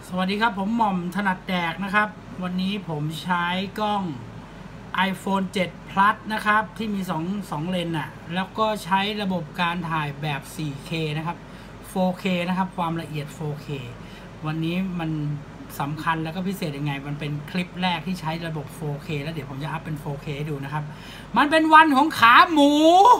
สวัสดีครับผมหม่อมถนัดแดกนะครับวันนี้ผมใช้กล้อง iPhone 7 Plus นะครับที่มี2เลนส์น่ะแล้วก็ใช้ระบบการถ่ายแบบ 4K นะครับ 4K นะครับความละเอียด 4K วันนี้มันสำคัญแล้วก็พิเศษยังไงมันเป็นคลิปแรกที่ใช้ระบบ 4K แล้วเดี๋ยวผมจะอัพเป็น 4K ให้ดูนะครับมันเป็นวันของขาหมู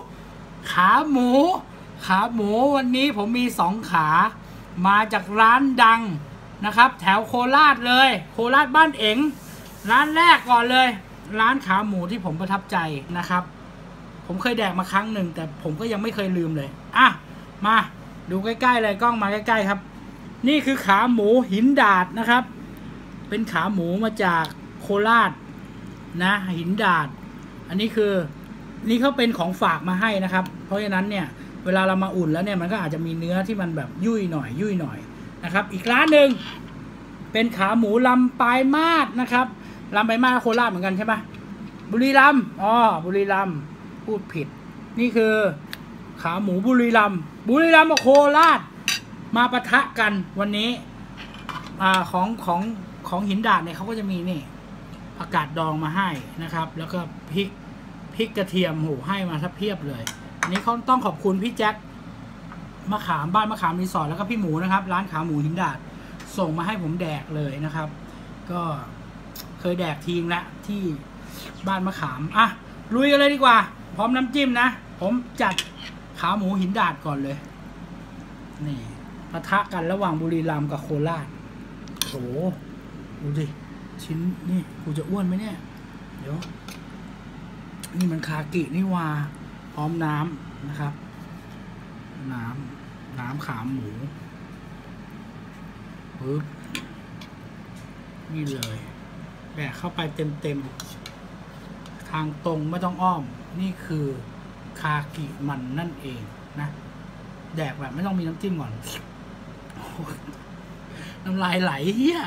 วันนี้ผมมี2ขามาจากร้านดังนะครับแถวโคราชเลยโคราชบ้านเอ๋งร้านแรกก่อนเลยร้านขาหมูที่ผมประทับใจนะครับผมเคยแดกมาครั้งหนึ่งแต่ผมก็ยังไม่เคยลืมเลยอ่ะมาดูใกล้ๆเลยกล้องมาใกล้ๆครับนี่คือขาหมูหินดาดนะครับเป็นขาหมูมาจากโคราชนะหินดาดอันนี้คือนี่เขาเป็นของฝากมาให้นะครับเพราะฉะนั้นเนี่ยเวลาเรามาอุ่นแล้วเนี่ยมันก็อาจจะมีเนื้อที่มันแบบยุ่ยหน่อยนะครับอีกร้านหนึ่งเป็นขาหมูลำปลายมาศนะครับลำปลายมาศโคราชเหมือนกันใช่ไหมบุรีรัมย์บุรีรัมย์พูดผิดนี่คือขาหมูบุรีรัมย์กับโคราชมาปะทะกันวันนี้ของหินดาดเนี่ยเขาก็จะมีนี่ผักกาดดองมาให้นะครับแล้วก็พริกกระเทียมหูให้มาทับเพียบเลยอันนี้เขาต้องขอบคุณพี่แจ็คมะขามบ้านมะขามรีสอร์ทแล้วก็พี่หมูนะครับร้านขาหมูหินดาดส่งมาให้ผมแดกเลยนะครับก็เคยแดกทีงละที่บ้านมะขามอ่ะลุยกันเลยดีกว่าพร้อมน้ำจิ้มนะผมจัดขาหมูหินดาดก่อนเลยนี่ปะทะกันระหว่างบุรีรัมย์กับโคราชโอ้ดูดิชิ้นนี่กูจะอ้วนไหมเนี่ยเดี๋ยวนี่มันคากินี่ว่าพร้อมน้ำนะครับน้ำขาหมูปึ๊บนี่เลยแบกเข้าไปเต็มทางตรงไม่ต้องอ้อมนี่คือคากิมันนั่นเองนะแดกแบบไม่ต้องมีน้ำจิ้มก่อนน้ำลายไหลเฮีย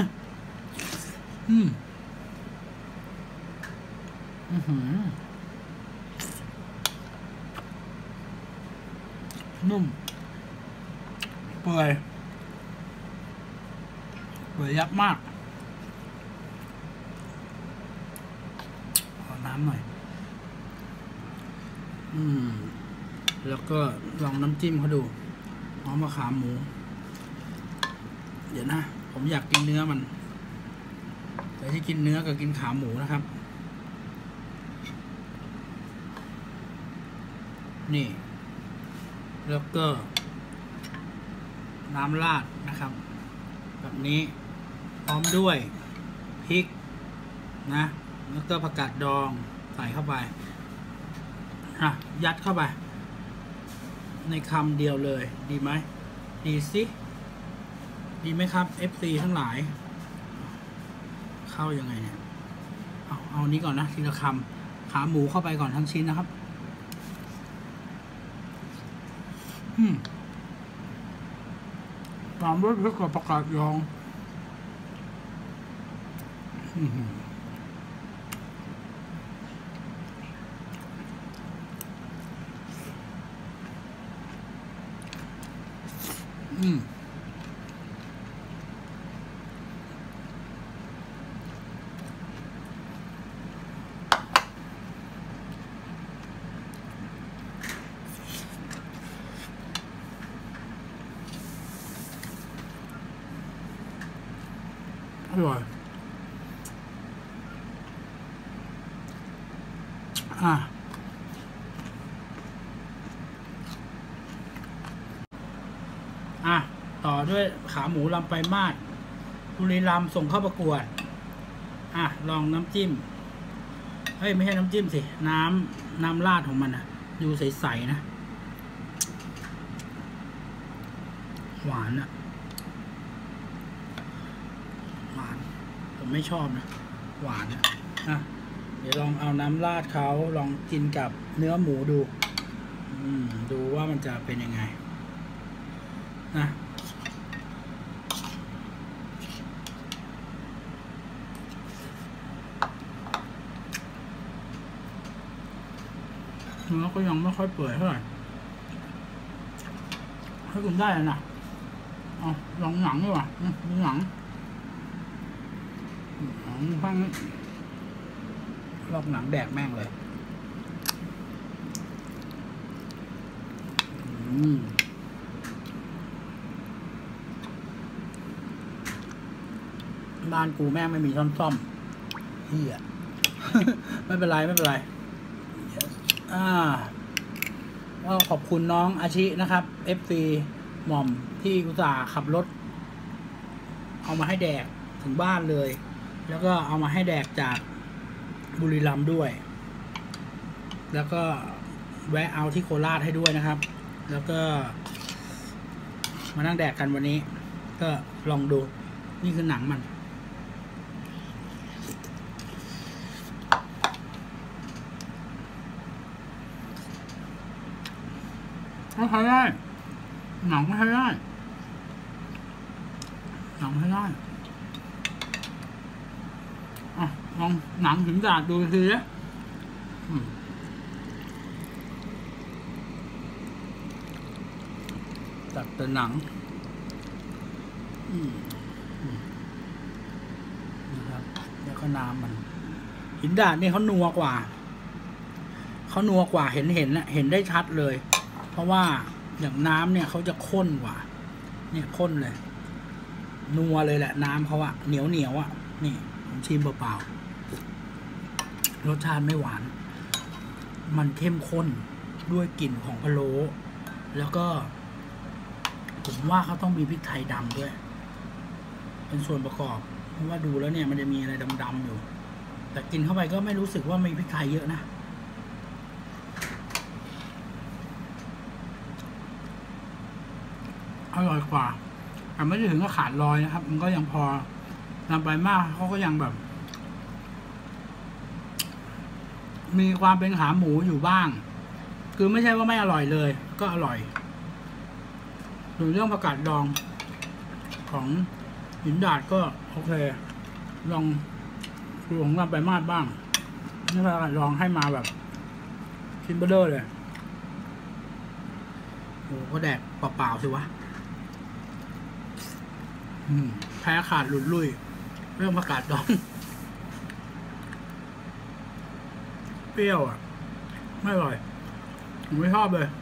นุ่มเปื่อยยับมากขอน้ำหน่อยแล้วก็ลองน้ำจิ้มเขาดูหอมมะขามหมูเดี๋ยวนะผมอยากกินเนื้อมันแต่ที่กินเนื้อกับกินขาหมูนะครับนี่แล้วก็น้ำราดนะครับแบบนี้พร้อมด้วยพริกนะแล้วก็ผักกาดดองใส่เข้าไปยัดเข้าไปในคำเดียวเลยดีไหมดีสิดีไหมครับ FC ทั้งหลายเข้ายังไงเนี่ยเอานี้ก่อนนะทีละคำขาหมูเข้าไปก่อนทั้งชิ้นนะครับตามด้วยพริกกับผักกาดดองอร่อยต่อด้วยขาหมูลำปลายมาศบุรีรัมย์ส่งเข้าประกวดลองน้ำจิ้มเฮ้ยไม่ใช่น้ำจิ้มสิน้ำราดของมันดูใสๆนะหวานหวานผมไม่ชอบนะหวานเดี๋ยวลองเอาน้ำราดเขาลองกินกับเนื้อหมูดูดูว่ามันจะเป็นยังไงนะเนื้อก็ยังไม่ค่อยเปื่อยเท่าไหร่ให้คุณได้นะลองหนังดีกว่าหนังฟังลอกหนังแดกแม่งเลยบ้านกูแม่งไม่มีช้อนซ่อมเฮีย ไม่เป็นไรก็ขอบคุณน้องอาชินะครับ FC หม่อมที่อุตส่าห์ขับรถเอามาให้แดกถึงบ้านเลยแล้วก็เอามาให้แดกจากบุรีรัมย์ด้วยแล้วก็แวะเอาที่โคราชให้ด้วยนะครับแล้วก็มานั่งแดกกันวันนี้ก็ลองดูนี่คือหนังมันก็ใช้ได้หนังก็ใช้ได้ลองหนังถึงดาดดูทีนะตัดแต่หนังนะครับแล้วก็น้ำมันหินดาดนี่เขานัวกว่าเห็นได้ชัดเลยเพราะว่าอย่างน้ำเนี่ยเขาจะข้นกว่าเนี่ยข้นเลยนัวเลยแหละน้ำเขาอะเหนียวอะนี่ผมชิมเปล่าๆรสชาติไม่หวานมันเข้มข้นด้วยกลิ่นของพะโล้แล้วก็ผมว่าเขาต้องมีพริกไทยดำด้วยเป็นส่วนประกอบเพราะว่าดูแล้วเนี่ยมันจะมีอะไรดำๆอยู่แต่กินเข้าไปก็ไม่รู้สึกว่ามีพริกไทยเยอะนะอร่อยกว่าแต่ไม่ได้ถึงกับขาดลอยนะครับมันก็ยังพอนำไปมากเขาก็ยังแบบมีความเป็นขาหมูอยู่บ้างคือไม่ใช่ว่าไม่อร่อยเลยก็อร่อยส่วนเรื่องผักกาดดองของหินดาดก็โอเคลองดูของนำไปมากบ้างนี่ผักกาดดองให้มาแบบชิ้นเบลอเลยโอ้ก็แดกเปล่าๆสิวะแพ้ขาดหลุดลุ่ยเรื่องผักกาดดองเปรี้ยวอ่ะไม่อร่อยผมไม่ชอบเลย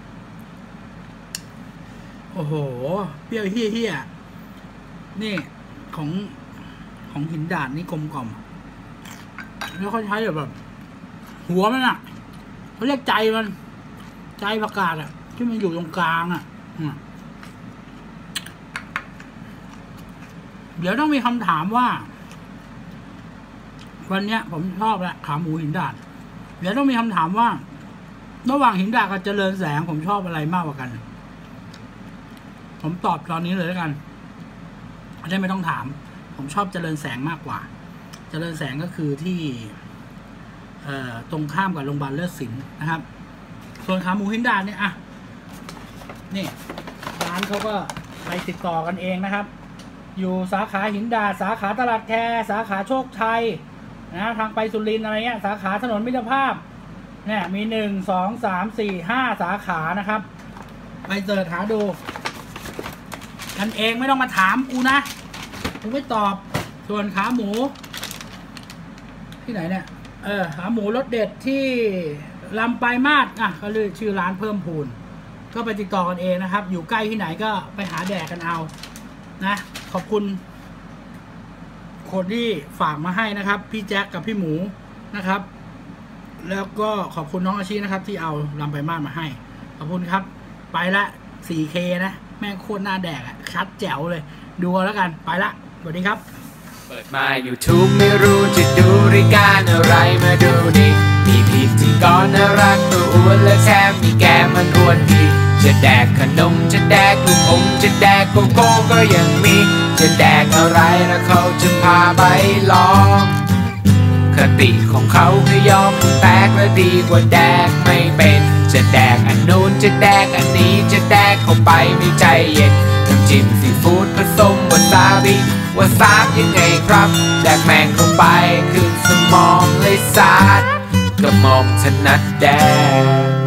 โอ้โหเปรี้ยวเฮี้ยนี่ของหินดาดนี่กลมกล่อมแล้วเขาใช้แบบหัวมันอ่ะเขาเรียกใจมันใจผักกาดอ่ะที่มันอยู่ตรงกลางอ่ะเดี๋ยวต้องมีคำถามว่าวันนี้ผมชอบแหละขาหมูหินดาดเดี๋ยวต้องมีคำถามว่าระหว่างหินดาดกับเจริญแสงผมชอบอะไรมากกว่ากันผมตอบตอนนี้เลยแล้วกันได้ไม่ต้องถามผมชอบเจริญแสงมากกว่าเจริญแสงก็คือที่ตรงข้ามกับโรงพยาบาลเลิศศิลป์นะครับส่วนขาหมูหินดาดเนี่ยนี่ร้านเขาก็ไปติดต่อกันเองนะครับอยู่สาขาหินดาดสาขาตลาดแคสาขาโชคชัยนะทางไปสุรินทร์อะไรเงี้ยสาขาถนนมิตรภาพเนี่ยมี1 2 3 4 5สาขานะครับไปเสิร์ชหาดูกันเองไม่ต้องมาถามกูนะกูไม่ตอบส่วนขาหมูที่ไหนเนี่ยขาหมูรสเด็ดที่ลำปลายมาศก็เลยชื่อร้านเพิ่มพูนก็ไปติดต่อกันเองนะครับอยู่ใกล้ที่ไหนก็ไปหาแดกกันเอานะขอบคุณคนที่ฝากมาให้นะครับพี่แจ็คกับพี่หมูนะครับแล้วก็ขอบคุณน้องอาชีนะครับที่เอาลำปลายมาศมาให้ขอบคุณครับไปละ 4K นะแม่งโคตรหน้าแดกอ่ะชัดแจ๋วเลยดูแล้วกันไปละสวัสดีครับเปิดมา YouTube ไม่รู้จะดูรายการอะไรมาดูดิมีพิธีกรน่ารักตัวอ้วนและแถมมีแกมันอ้วนดีจะแดกขนมจะแดกลูกอมจะแดกโกโก้ก็ยังมีจะแดกอะไรแล้วเขาจะพาไปลองคติของเขาคือยอมแตกและดีกว่าแดกไม่เป็นจะแดกอันนู้นจะแดกอันนี้จะแดกเข้าไปไม่ใจเย็นน้ำจิ้มซีฟู้ดผสมวาซาบิวาซาบยังไงครับแดกแมงเข้าไปขึ้นสมองเลยสาดก็มองถนัดแดก